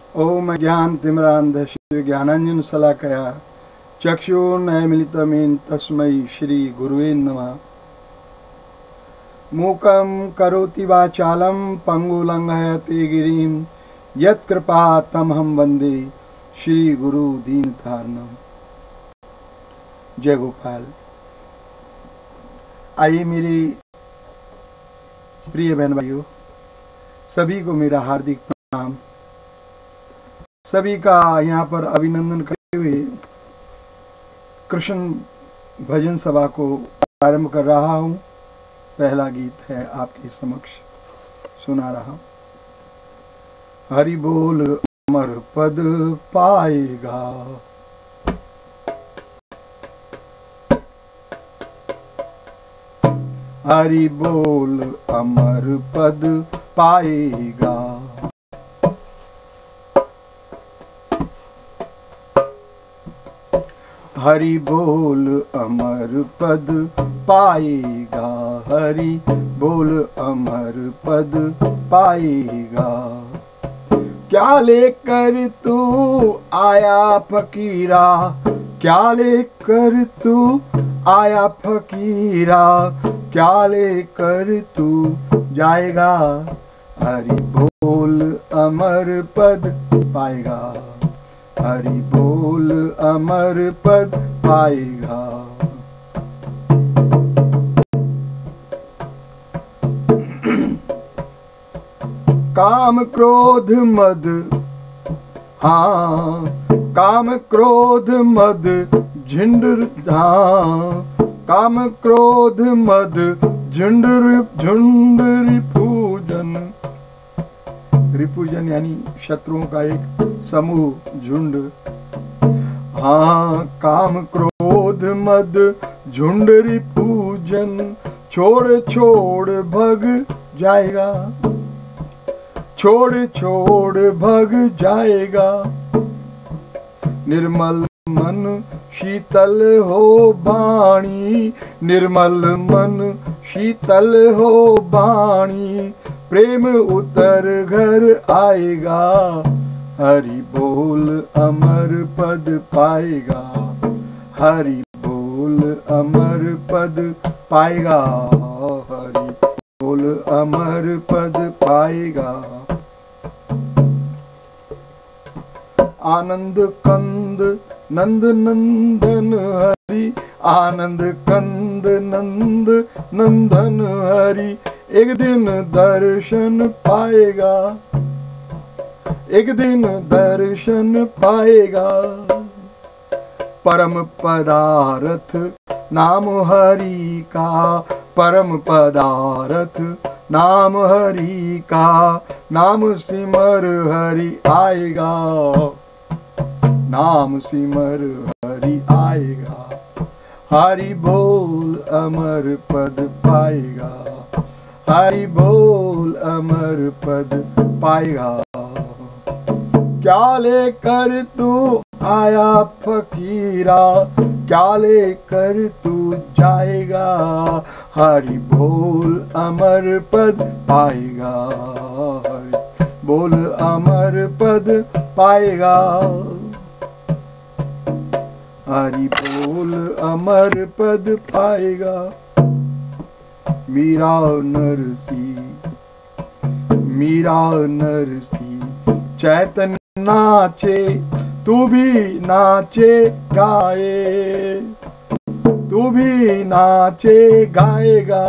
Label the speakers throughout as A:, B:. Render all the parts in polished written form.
A: ओम ज्ञानतिमिरान्धस्य ज्ञानाञ्जनशलाकया चक्षुर्नैमिलितमेन तस्मै श्री गुरुवे नमः। मूकं करोति वाचालं पंगुलंघयते गिरिं यत्कृपातमहं वन्दे श्री गुरु दीनतारिणम्। जय गोपाल। आइए मेरे प्रिय बहन भाइयों, सभी को मेरा हार्दिक प्रणाम। सभी का यहाँ पर अभिनंदन करते हुए कृष्ण भजन सभा को प्रारंभ कर रहा हूँ। पहला गीत है आपके समक्ष सुना रहा हूँ। हरि बोल अमर पद पाएगा, हरि बोल अमर पद पाएगा, हरि बोल अमर पद पाएगा, हरि बोल अमर पद पाएगा। क्या लेकर तू आया फकीरा, क्या लेकर तू आया फकीरा, क्या लेकर तू जाएगा, हरि बोल अमर पद पाएगा, हरि बोल अमर पद पाएगा। काम क्रोध मद, हाँ काम क्रोध मद झुंड, हाँ काम क्रोध मद झुंड झुंड रिपुजन, रिपुजन यानी शत्रुओं का एक समूह, झुंड। हाँ काम क्रोध मद झुंड रिपुजन, छोड़ छोड़ भग जाएगा, छोड़ छोड़ भग जाएगा। निर्मल मन शीतल हो वाणी, निर्मल मन शीतल हो वाणी, प्रेम उतर घर आएगा, हरि बोल अमर पद पाएगा, हरि बोल अमर पद पाएगा, हरि बोल अमर पद पाएगा। आनंद कंद नंद नंदन हरि, आनंद कंद नंद नंदन हरि, एक दिन दर्शन पाएगा, एक दिन दर्शन पाएगा। परम पदार्थ नाम हरि का, परम पदार्थ नाम हरि का, नाम सिमर हरि आएगा, नाम सिमर हरि आएगा, हरि बोल अमर पद पाएगा, हरि बोल अमर पद पाएगा। क्या लेकर तू आया फकीरा, क्या लेकर तू जाएगा, हरि बोल अमर पद पाएगा, हरि बोल अमर पद पाएगा, हरि बोल अमर पद पाएगा। मीरा नरसी, मीरा नरसी, चैतन्य नाचे तू भी नाचे गाए, तू भी नाचे गाएगा।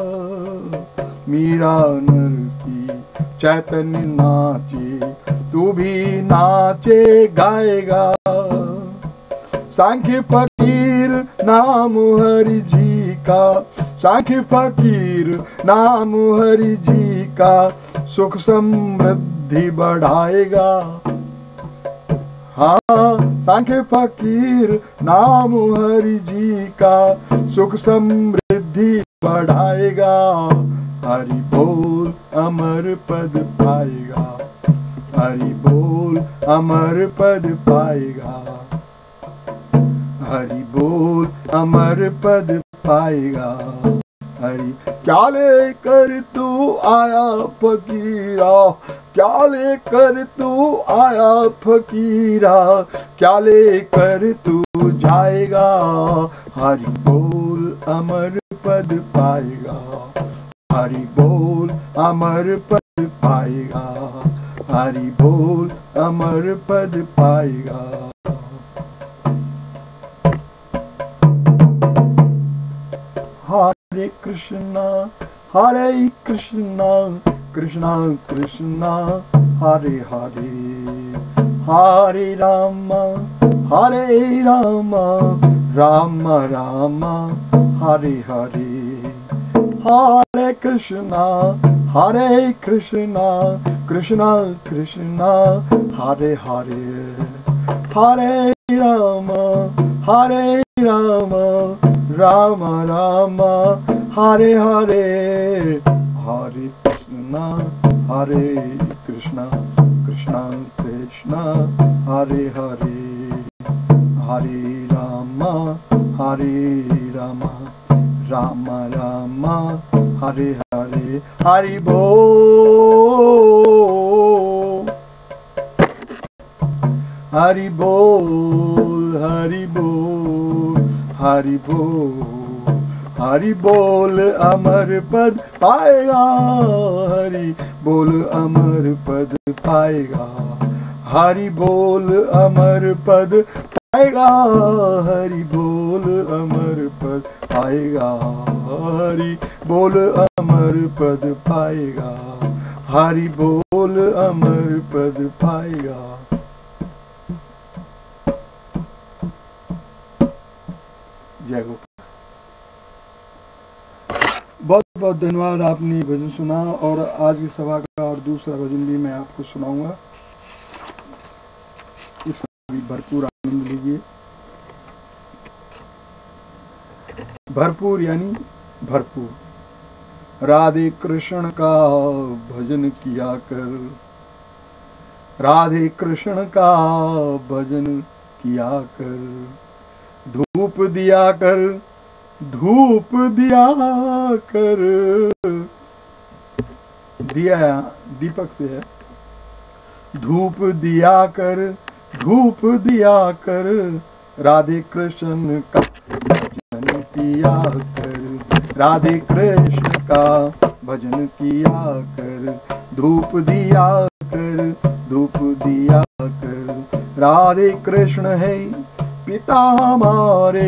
A: मीरा नरसी चैतन्य नाचे तू भी नाचे गाएगा। सांख्य फकीर नाम हरि जी का, सांख्य फकीर नाम हरि जी का, सुख समृद्धि बढ़ाएगा। हाँ सांख्य फकीर नाम हरि जी का, सुख समृद्धि बढ़ाएगा, हरि बोल अमर पद पाएगा, हरि बोल अमर पद पाएगा, हरि बोल अमर पद पाएगा, हरि। क्या लेकर तू आया फकीरा, क्या लेकर तू आया फकीरा, क्या लेकर तू जाएगा, हरि बोल अमर पद पाएगा, हरि बोल अमर पद पाएगा, हरि बोल अमर पद पाएगा। हरे कृष्णा कृष्णा कृष्णा हरे हरे, हरे राम राम राम हरे हरे, हरे कृष्णा कृष्णा कृष्णा हरे हरे, हरे राम राम राम हरे हरे, हरे कृष्णा कृष्णा कृष्णा हरे हरे, हरे राम राम राम हरे हरे। हरि बोल हरि बोल हरि बोल हरि बोल, हरि बोल अमर पद पाएगा, हरि बोल अमर पद पाएगा, हरि बोल अमर पद पाएगा, हरि बोल अमर पद पाएगा, हरि बोल अमर पद पाएगा, हरि बोल अमर पद पाएगा। जय गोपाल। बहुत बहुत धन्यवाद, आपने भजन सुना और आज की सभा का और दूसरा भजन भी मैं आपको सुनाऊंगा। इसका भी भरपूर आनंद लीजिए। भरपूर यानी भरपूर। राधे कृष्ण का भजन किया कर, राधे कृष्ण का भजन किया कर, धूप दिया कर, धूप दिया कर। दिया दीपक से है। धूप दिया कर, धूप दिया कर, राधे कृष्ण का भजन किया कर, राधे कृष्ण का भजन किया कर, धूप दिया कर, धूप दिया कर। राधे कृष्ण है पिता हमारे,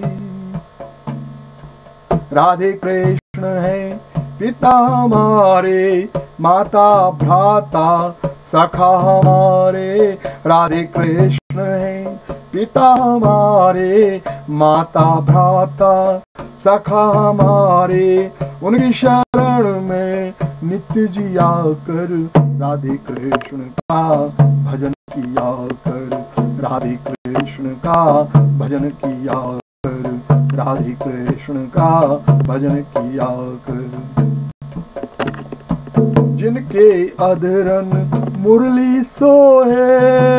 A: राधे कृष्ण है पिता हमारे, माता भ्राता सखा हमारे। राधे कृष्ण है पिता हमारे, माता भ्राता सखा हमारे। उनकी शरण में नित्य जिया कर, राधे कृष्ण का भजन किया कर, राधे कृष्ण का भजन किया कर, राधे कृष्ण का भजन किया कर। जिनके अधरन मुरली सोहे,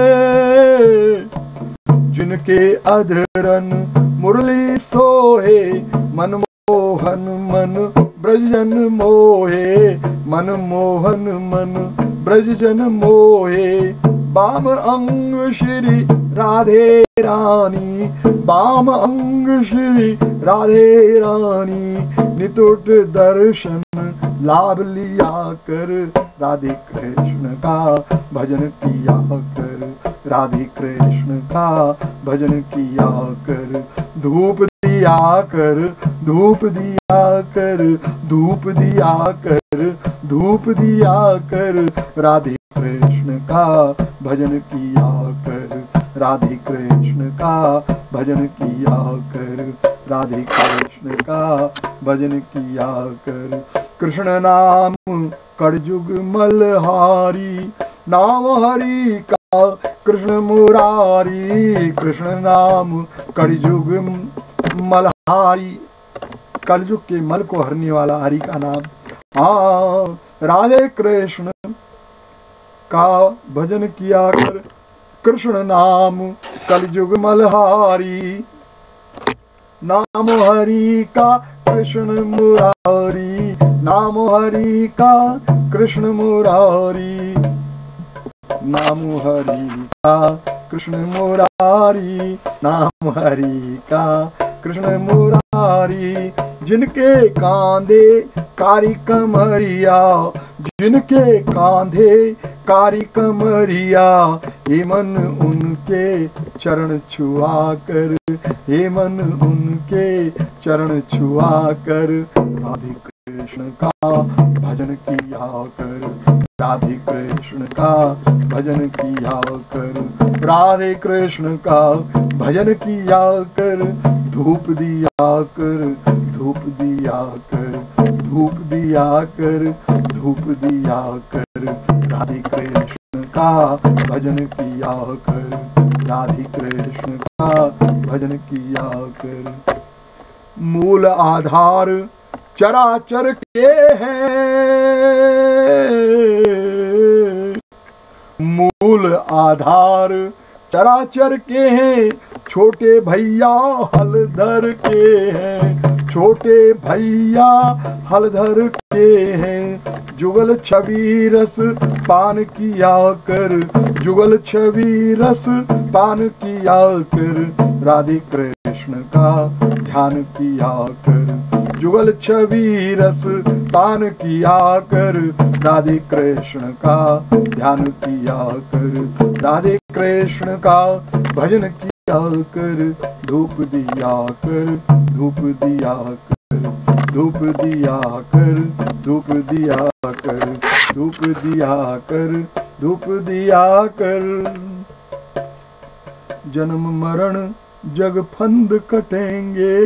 A: जिनके अधरन मुरली सोहे, मनमोहन मन ब्रजजन मोहे, मनमोहन मन ब्रजजन मोहे। बाम अंग श्री राधे रानी, बाम अंग श्री राधे रानी। नितुट दर्शन लाभ लिया कर, राधे कृष्ण का भजन किया कर, राधे कृष्ण का भजन किया कर। धूप दिया कर, धूप दिया कर, धूप दिया कर, धूप दिया कर, राधे कृष्ण का भजन किया कर, राधे कृष्ण का भजन किया कर, राधे कृष्ण का भजन किया कर। कृष्ण नाम कड़जुग मलहारी, नाम हरि का कृष्ण मुरारी। कृष्ण नाम कड़जुग मलहारी, कलयुग के मल को हरने वाला हरि का नाम। हाँ, राधे कृष्ण का भजन किया कर, कृष्ण नाम कलयुग मलहारी। नाम हरि का कृष्ण मुरारी, नाम हरि का कृष्ण मुरारी, नाम हरि का कृष्ण मुरारी, नाम हरि का कृष्ण मुरारी। जिनके कांधे कारी कमरिया, जिनके कांधे कारी कमरिया, हे मन उनके चरण छुआ कर, हे मन उनके चरण छुआ कर, राधे कृष्ण का भजन किया कर, राधे कृष्ण का भजन किया कर, राधे कृष्ण का भजन किया कर, धूप दिया कर, धूप दिया कर, धूप दिया कर, धूप दिया कर, राधे कृष्ण का भजन किया कर, राधे कृष्ण का भजन किया कर। मूल आधार चराचर के हैं, मूल आधार चराचर के हैं, छोटे भैया हलधर के हैं, छोटे भैया हलधर के हैं। जुगल छवि रस पान किया कर, जुगल छवि रस पान किया कर, राधे कृष्ण का ध्यान किया कर, जुगल छवि रस पान किया कर, राधे कृष्ण का ध्यान किया कर, राधे कृष्ण का भजन किया कर, धूप दिया कर, धूप दिया कर, धूप दिया कर, धूप दिया कर, धूप दिया कर, धूप दिया कर। जन्म मरण जग फंद कटेंगे,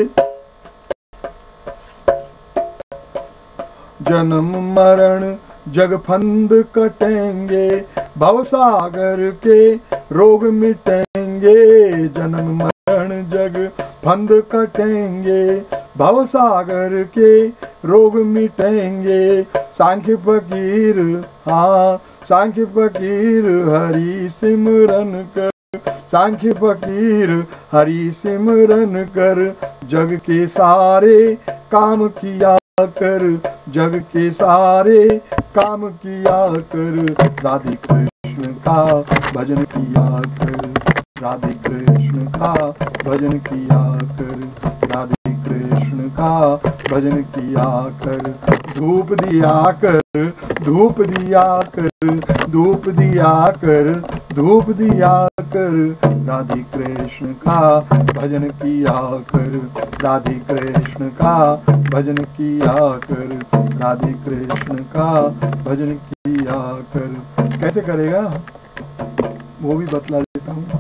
A: जन्म मरण जग फंद कटेंगे, भवसागर के रोग मिटेंगे, जन्म मरण जग फंद कटेंगे, भवसागर के रोग मिटेंगे। सांख्य फकीर, हाँ सांख्य फकीर हरि सिमरन कर, सांख्य फकीर हरि सिमरन कर, जग के सारे काम किया कर, जग के सारे काम किया कर, राधे कृष्ण का भजन किया कर, राधे कृष्ण का भजन किया कर, राधे कृष्ण का भजन किया कर। धूप दिया कर, धूप दिया कर, धूप दिया कर, धूप दिया कर, राधे कृष्ण का भजन किया कर, राधे कृष्ण का भजन किया कर, राधे कृष्ण का भजन किया कर। कैसे करेगा वो भी बतला देता हूँ।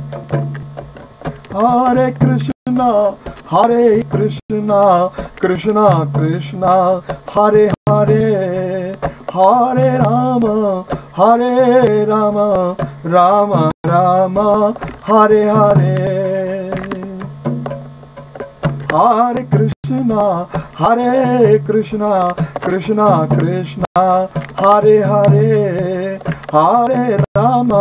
A: हरे कृष्णा हरे कृष्णा, कृष्णा कृष्णा हरे हरे, हरे राम राम राम हरे हरे। हरे कृष्णा कृष्णा कृष्णा हरे हरे, हरे राम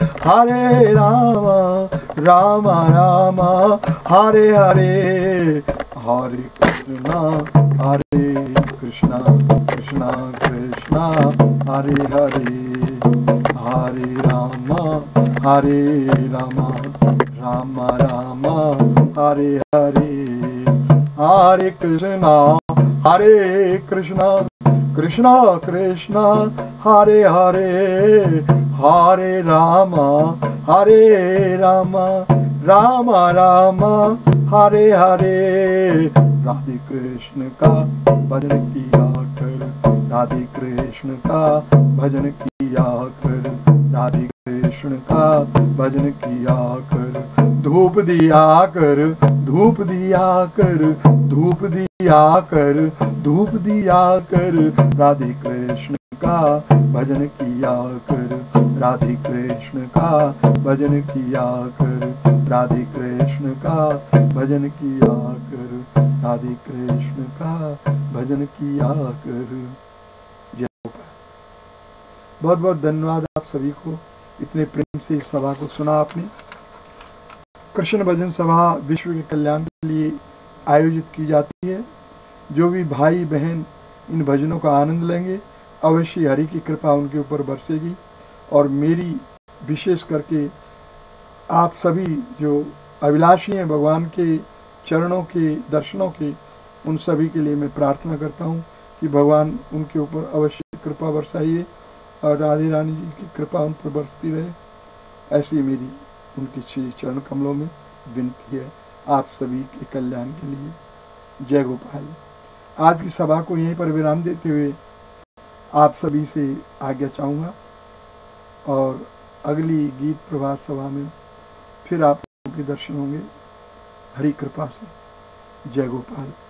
A: राम राम हरे हरे। हरे कृष्णा कृष्णा कृष्णा हरे हरे, हरे राम राम राम हरे हरे। हरे कृष्णा कृष्णा कृष्णा हरे हरे, हरे राम राम राम हरे हरे। राधे कृष्ण का भजन किया कर, राधे कृष्ण का भजन किया कर, राधे कृष्ण का भजन किया कर। धूप दिया कर, धूप दिया कर, धूप दिया कर, धूप दिया कर, राधे कृष्ण का भजन किया कर, राधे कृष्ण का भजन किया कर, राधे कृष्ण का भजन किया कर, राधे कृष्ण का भजन किया कर। जय गोपाल। बहुत बहुत धन्यवाद आप सभी को, इतने प्रेम से इस सभा को सुना आपने। कृष्ण भजन सभा विश्व के कल्याण के लिए आयोजित की जाती है। जो भी भाई बहन इन भजनों का आनंद लेंगे अवश्य हरि की कृपा उनके ऊपर बरसेगी। और मेरी विशेष करके आप सभी जो अभिलाषी हैं भगवान के चरणों के दर्शनों के, उन सभी के लिए मैं प्रार्थना करता हूँ कि भगवान उनके ऊपर अवश्य कृपा बरसाइए और राधे रानी जी की कृपा उन पर बरसती रहे। ऐसी मेरी उनके श्री चरण कमलों में विनती है आप सभी के कल्याण के लिए। जय गोपाल। आज की सभा को यहीं पर विराम देते हुए आप सभी से आज्ञा चाहूँगा और अगली गीत प्रभात सभा में फिर आप लोगों के दर्शन होंगे हरि कृपा से। जय गोपाल।